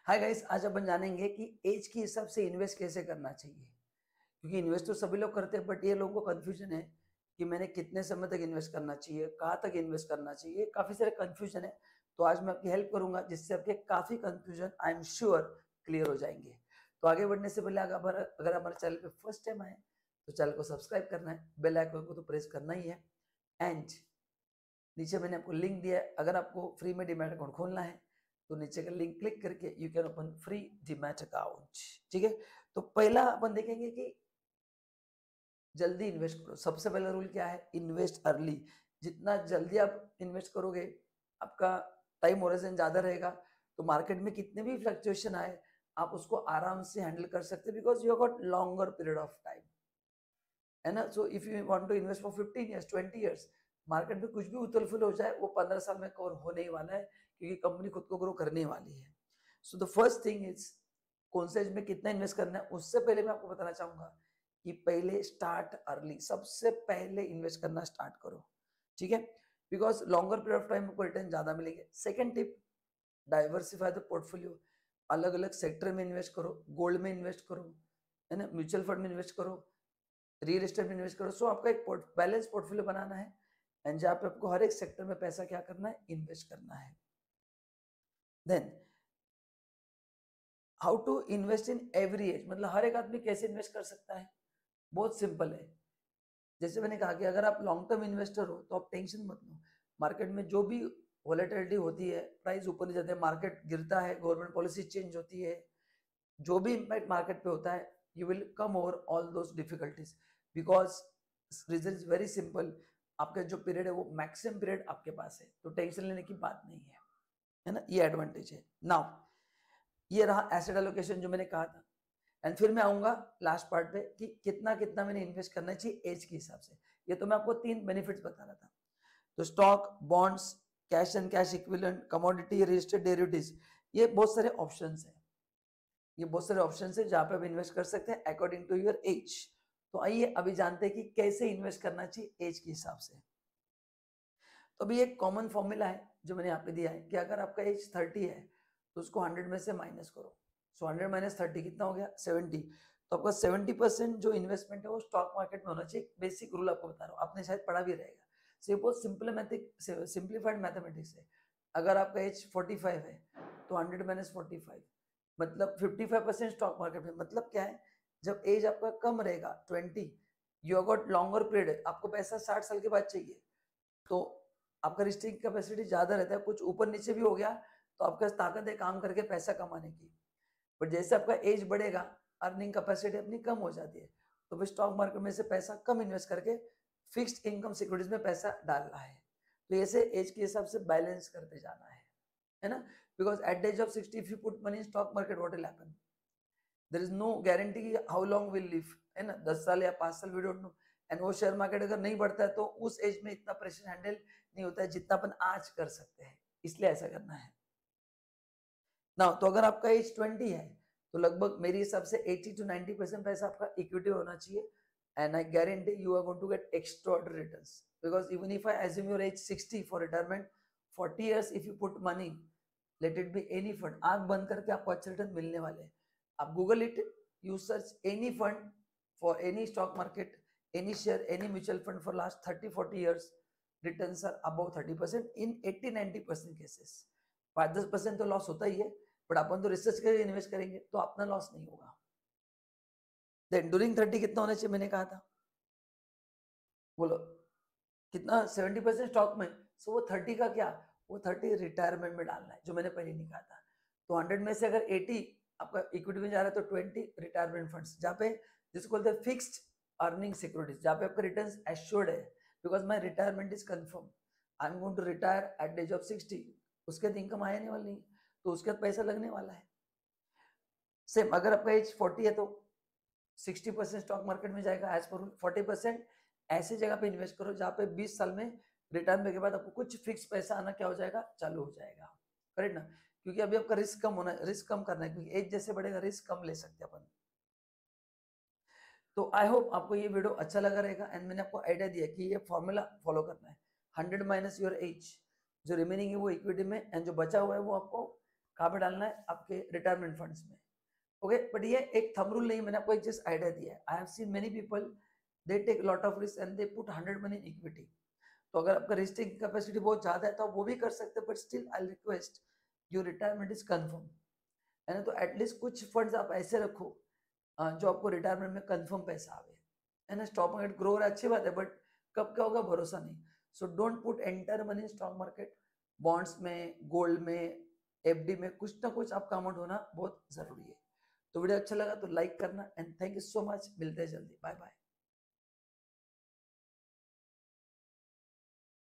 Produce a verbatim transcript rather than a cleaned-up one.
Hi guys, आज अपन जानेंगे कि एज के हिसाब से इन्वेस्ट कैसे करना चाहिए। क्योंकि इन्वेस्ट तो सभी लोग करते हैं, बट ये लोगों को कंफ्यूजन है कि मैंने कितने समय तक इन्वेस्ट करना चाहिए, कहाँ तक इन्वेस्ट करना चाहिए, काफी सारे कंफ्यूजन है। तो आज मैं आपकी हेल्प करूंगा जिससे आपके काफी confusion I am sure clear हो जाएंगे। तो आगे बढ़ने से पहले अगर अगर हमारे चैनल पे फर्स्ट टाइम आए तो चैनल को सब्सक्राइब करना है, बेल आइकन को तो प्रेस करना ही है। एंड नीचे मैंने आपको लिंक दिया है, अगर आपको फ्री में डीमैट अकाउंट खोलना है तो नीचे का लिंक क्लिक करके you can open free demat account. ठीक है, तो पहला अपन देखेंगे कि जल्दी इन्वेस्ट करो। सबसे पहला रूल क्या है? Invest early. जितना जल्दी आप इन्वेस्ट करोगे, आपका टाइम होराइजन ज्यादा रहेगा, तो मार्केट में कितने भी फ्लक्चुएशन आए आप उसको आराम से हैंडल कर सकते हैं, because you got longer period of time, है ना। So if you want to invest for fifteen years, twenty years, market में कुछ भी उथल फुल हो जाए वो पंद्रह साल में कवर होने ही वाला है, क्योंकि कंपनी खुद को ग्रो करने वाली है। So the first thing is, कौन से एज में कितना इन्वेस्ट करना है, उससे पहले मैं आपको बताना चाहूंगा कि पहले स्टार्ट अर्ली। सबसे पहले इन्वेस्ट करना स्टार्ट करो, ठीक है, because longer period of time आपको रिटर्न ज्यादा मिलेंगे। Second tip, diversify the portfolio. अलग अलग सेक्टर में इन्वेस्ट करो, गोल्ड में इन्वेस्ट करो, है ना, म्यूचुअल फंड में इन्वेस्ट करो, रियल एस्टेट में इन्वेस्ट करो। सो आपका एक बैलेंस पोर्टफोलियो बनाना है, एंड जहाँ पे आपको हर एक सेक्टर में पैसा क्या करना है, इन्वेस्ट करना है। Then how to invest in every age, मतलब हर एक आदमी कैसे इन्वेस्ट कर सकता है। बहुत सिंपल है। जैसे मैंने कहा कि अगर आप लॉन्ग टर्म इन्वेस्टर हो तो आप टेंशन मत लो। मार्केट में जो भी वॉलेटिलिटी होती है, प्राइस ऊपर नहीं जाते हैं, मार्केट गिरता है, गवर्नमेंट पॉलिसी चेंज होती है, जो भी इम्पैक्ट मार्केट पे होता है, you will come over all those difficulties, because reason is very simple. आपका जो पीरियड है वो मैक्सिमम पीरियड आपके पास है, तो टेंशन लेने की बात नहीं है, है ना। ये एडवांटेज है। नाउ ये रहा एसेट एलोकेशन जो मैंने कहा था, एंड फिर मैं आऊंगा लास्ट पार्ट पे कि कितना कितना मैंने इन्वेस्ट करना चाहिए एज के हिसाब से। ये तो मैं आपको तीन बेनिफिट्स बता रहा था। तो stock, bonds, cash and cash equivalent, commodity, registered derivatives, ये बहुत सारे ऑप्शंस हैं। ये बहुत सारे ऑप्शंस हैं जहां पे आप इन्वेस्ट कर सकते हैं अकॉर्डिंग टू योर एज। तो आइए अभी जानते हैं कि कैसे इन्वेस्ट करना चाहिए एज के हिसाब से। तो अभी एक कॉमन फॉर्मूला है जो मैंने यहाँ पे दिया है कि अगर आपका एज थर्टी है तो उसको हंड्रेड में से माइनस करो। सो हंड्रेड माइनस थर्टी कितना हो गया? सेवेंटी। तो आपका सेवेंटी परसेंट जो इन्वेस्टमेंट है वो स्टॉक मार्केट में होना चाहिए। बेसिक रूल आपको बता रहा हूँ, आपने शायद पढ़ा भी रहेगा। सो ये बहुत सिंपलमैटिक सिंप्लीफाइड मैथमेटिक्स है। अगर आपका एज फोर्टी फाइव है तो हंड्रेड माइनस फोर्टी फाइव मतलब fifty five percent stock market में। मतलब क्या है, जब एज आपका कम रहेगा twenty, you got longer period, आपको पैसा साठ साल के बाद चाहिए, तो आपका रिस्टिंग कैपेसिटी ज्यादा रहता है। कुछ ऊपर नीचे भी हो गया तो आपके पास ताकत है काम करके पैसा कमाने की। बट जैसे आपका एज बढ़ेगा, अर्निंग कैपेसिटी अपनी कम हो जाती है, तो फिर स्टॉक मार्केट में से पैसा कम इन्वेस्ट करके फिक्स्ड इनकम सिक्योरिटीज में पैसा डालना है। तो ऐसे एज के हिसाब से बैलेंस करते जाना है, है ना। Because at the age of sixty if you put money in stock market, what will happen? There is no guarantee how long will live, है ना, दस साल या पांच साल, वी डोंट नो। एंड वो शेयर मार्केट अगर नहीं बढ़ता है तो उस एज में इतना प्रेशर हैंडल नहीं होता है जितना अपन आज कर सकते हैं, इसलिए ऐसा करना है ना। तो अगर आपका एज ट्वेंटी है तो लगभग मेरे हिसाब से एटी टू नाइंटी परसेंट पैसा आपका इक्विटी होना चाहिए, and I guarantee you are going to get extraordinary returns. Because even if I assume your age sixty for retirement, forty years if you put money, let it be any fund, आंख बंद करके आपको अच्छे return मिलने वाले हैं। आप Google it, you search any fund for any stock market, any share, any mutual fund for last thirty forty years, returns are above thirty percent in eighty ninety percent cases. पाँच दस percent तो loss होता ही है, but अपन तो research करके invest करेंगे तो अपना लॉस नहीं होगा। देन ड्यूरिंग थर्टी कितना होना चाहिए मैंने कहा था, बोलो कितना? सेवेंटी परसेंट स्टॉक में। सो वो थर्टी का क्या, वो थर्टी रिटायरमेंट में डालना है, जो मैंने पहले नहीं कहा था। तो हंड्रेड में से अगर एटी आपका इक्विटी में जा रहा है तो ट्वेंटी रिटायरमेंट फंड्स, जहाँ पे जिसको बोलते हैं फिक्स्ड अर्निंग सिक्योरिटीज, जहाँ पे आपका रिटर्न एश्योर्ड है, because my retirement is confirm, I am going to retire at the age of sixty. उसके बाद इनकम आने वाली नहीं, तो उसके बाद पैसा लगने वाला है। सेम अगर आपका एज फोर्टी है तो सिक्सटी परसेंट स्टॉक मार्केट में जाएगा एज पर फोर्टी परसेंट ऐसी जगह पे इन्वेस्ट करो जहाँ पे बीस साल में रिटर्न के बाद आपको कुछ फिक्स पैसा आना क्या हो जाएगा, चालू हो जाएगा। करेक्ट ना, क्योंकि अभी आपका रिस्क कम होना, रिस्क कम करना है, क्योंकि एज जैसे बढ़ेगा रिस्क कम ले सकते हैं अपन। तो आई होप आपको ये वीडियो अच्छा लगा रहेगा, एंड मैंने आपको आइडिया दिया कि ये फॉर्मूला फॉलो करना है। हंड्रेड माइनस योर एज, जो रिमेनिंग है वो इक्विटी में, एंड जो बचा हुआ है वो आपको कहाँ पे डालना है? आपके रिटायरमेंट फंड्स में। ओके, बट ये एक थंब रूल नहीं, मैंने आपको एक जस्ट आइडिया दिया है। I have seen many people, they take lot of risk and they put hundred money in equity. तो अगर आपका रिस्क टेकिंग कैपेसिटी बहुत ज्यादा है तो आप वो भी कर सकते हैं, but still I request your retirement is confirm, है ना। तो एटलीस्ट कुछ फंड्स आप ऐसे रखो अ, जो आपको रिटायरमेंट में कंफर्म पैसा आवे, है ना। स्टॉक मार्केट ग्रो हो रहा है, अच्छी बात है, बट कब क्या होगा भरोसा नहीं। So don't put entire money in stock market. Bonds में, गोल्ड में, एफडी में कुछ ना कुछ आपका अमाउंट होना बहुत जरूरी है। तो वीडियो अच्छा लगा तो लाइक करना, and thank you so much. मिलते हैं जल्दी, बाय बाय।